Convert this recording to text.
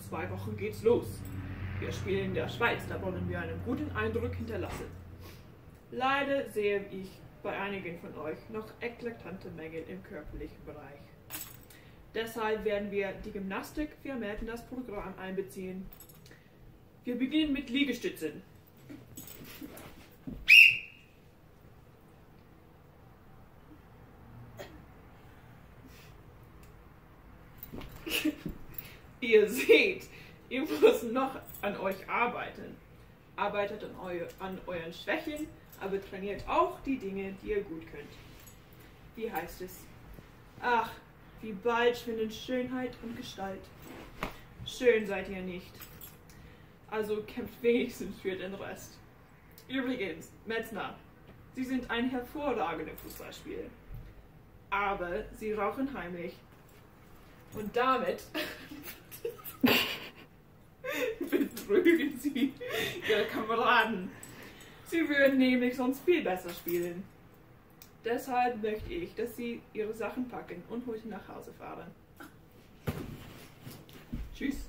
2 Wochen geht's los. Wir spielen in der Schweiz, da wollen wir einen guten Eindruck hinterlassen. Leider sehe ich bei einigen von euch noch eklatante Mängel im körperlichen Bereich. Deshalb werden wir die Gymnastik vermehrt in das Programm einbeziehen. Wir beginnen mit Liegestützen. Ihr seht, ihr müsst noch an euch arbeiten. Arbeitet an euren Schwächen, aber trainiert auch die Dinge, die ihr gut könnt. Wie heißt es? Ach, wie bald schwinden Schönheit und Gestalt. Schön seid ihr nicht. Also kämpft wenigstens für den Rest. Übrigens, Metzner, Sie sind ein hervorragender Fußballspieler. Aber Sie rauchen heimlich. Und damit betrügen Sie Ihre Kameraden. Sie würden nämlich sonst viel besser spielen. Deshalb möchte ich, dass Sie Ihre Sachen packen und heute nach Hause fahren. Tschüss.